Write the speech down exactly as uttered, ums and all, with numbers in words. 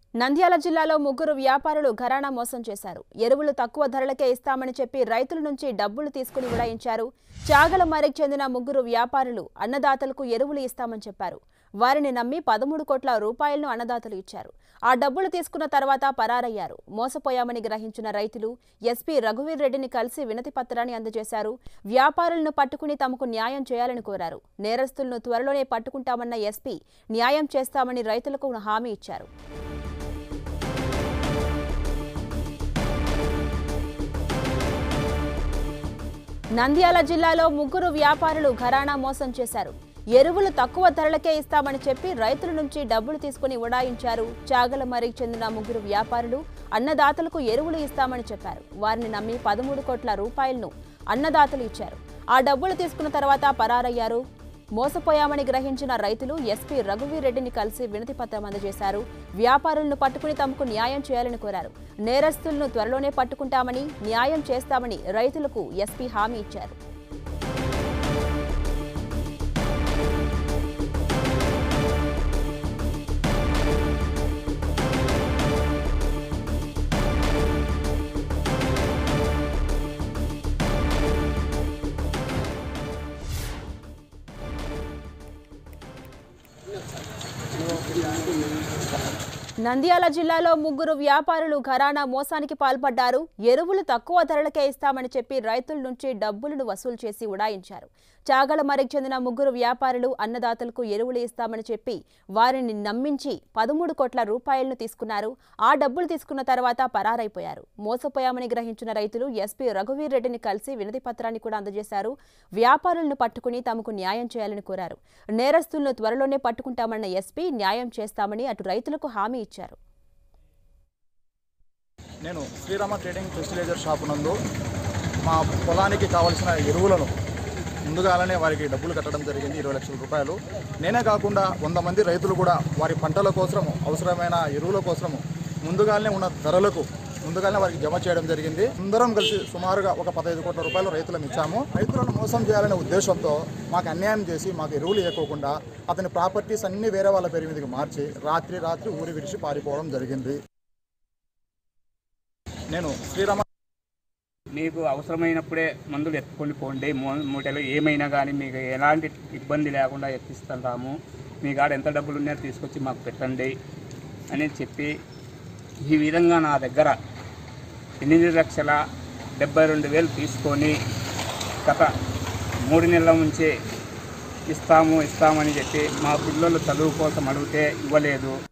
నంద్యాల జిల్లాలో ముగ్గురు వ్యాపారులు ఘరానా మోసం చేశారు. ఎరువులు తక్కువ ధరలకే ఇస్తామని చెప్పి రైతుల నుంచి డబ్బులు తీసుకుని ఉడాయించారు. చాగలమరికి చెందిన ముగ్గురు వ్యాపారులు అన్నదాతలకు ఎరువులు ఇస్తామని చెప్పారు. వారిని నమ్మి పదమూడు కోట్ల రూపాయలను అన్నదాతలు ఇచ్చారు. ఆ డబ్బులు తీసుకున్న తర్వాత పరారయ్యారు. మోసపోయామని గ్రహించిన రైతులు ఎస్పీ రఘువీర్ రెడ్డిని కలిసి వినతి పత్రాన్ని అందజేశారు. వ్యాపారులను పట్టుకుని తమకు న్యాయం చేయాలని కోరారు. నేరస్తులను త్వరలోనే పట్టుకుంటామన్న ఎస్పీ న్యాయం చేస్తామని రైతులకు హామీ ఇచ్చారు. నంద్యాల జిల్లాలో ముగ్గురు వ్యాపారులు ఘరానా మోసం చేశారు. ఎరువులు తక్కువ ధరలకే ఇస్తామని చెప్పి రైతుల నుంచి డబ్బులు తీసుకుని ఉడాయించారు. చాగలమరికి చెందిన ముగ్గురు వ్యాపారులు అన్నదాతలకు ఎరువులు ఇస్తామని చెప్పారు. వారిని నమ్మి పదమూడు కోట్ల రూపాయలను అన్నదాతలు ఇచ్చారు. ఆ డబ్బులు తీసుకున్న తర్వాత పరారయ్యారు. మోసపోయామని గ్రహించిన రైతులు ఎస్పీ రఘువీర్ రెడ్డిని కలిసి వినతి పత్రం అందజేశారు. వ్యాపారులను పట్టుకుని తమకు న్యాయం చేయాలని కోరారు. నేరస్తులను త్వరలోనే పట్టుకుంటామని, న్యాయం చేస్తామని రైతులకు ఎస్పీ హామీ ఇచ్చారు. నంద్యాల జిల్లాలో ముగ్గురు వ్యాపారులు ఘరానా మోసానికి పాల్పడ్డారు. ఎరువులు తక్కువ ధరలకే ఇస్తామని చెప్పి రైతుల నుంచి డబ్బులను వసూలు చేసి ఉడాయించారు. చాగలమరికి చెందిన ముగ్గురు వ్యాపారులు అన్నదాతలకు ఎరువులు ఇస్తామని చెప్పి వారిని నమ్మించి పదమూడు కోట్ల రూపాయలను తీసుకున్నారు. ఆ డబ్బులు తీసుకున్న తర్వాత పరారైపోయారు. మోసపోయామని గ్రహించిన రైతులు ఎస్పీ రఘువీర్ రెడ్డిని కలిసి వినతి పత్రాన్ని కూడా అందజేశారు. వ్యాపారులను పట్టుకుని తమకు న్యాయం చేయాలని కోరారు. నేరస్తులను త్వరలోనే పట్టుకుంటామన్న ఎస్పీ న్యాయం చేస్తామని అటు రైతులకు హామీ ఇచ్చారు. నేను శ్రీరామ ట్రేడింగ్ ఫెర్టిలైజర్ షాపు నందు మా పొలానికి కావాల్సిన ఎరువులను ముందుగానే వారికి డబ్బులు కట్టడం జరిగింది, ఇరవై లక్షల రూపాయలు. నేనే కాకుండా వంద మంది రైతులు కూడా వారి పంటల కోసము అవసరమైన ఎరువుల కోసము ముందుగానే ఉన్న ధరలకు ముందుగానే వారికి జమ చేయడం జరిగింది. అందరం కలిసి సుమారుగా ఒక పదహైదు కోట్ల రూపాయలు రైతులకు ఇచ్చాము. రైతులను మోసం చేయాలనే ఉద్దేశంతో మాకు అన్యాయం చేసి మాకు ఎరువులు ఇవ్వకుండా అతని ప్రాపర్టీస్ అన్ని వేరే వాళ్ళ పేరు మీదకి మార్చి రాత్రి రాత్రి ఊరి విడిచి పారిపోవడం జరిగింది. నేను శ్రీరామ మీకు అవసరమైనప్పుడే మందులు ఎత్తుకొని పోండి, మూటలు ఏమైనా కానీ మీకు ఎలాంటి ఇబ్బంది లేకుండా ఎత్తిస్తాము, మీ కాడ ఎంత డబ్బులు ఉన్నాయో తీసుకొచ్చి మాకు పెట్టండి అని చెప్పి ఈ విధంగా నా దగ్గర ఎనిమిది లక్షల డెబ్బై రెండు వేలు తీసుకొని గత మూడు నెలల నుంచి ఇస్తాము ఇస్తామని చెప్పి మా పిల్లలు చదువు కోసం అడిగితే ఇవ్వలేదు.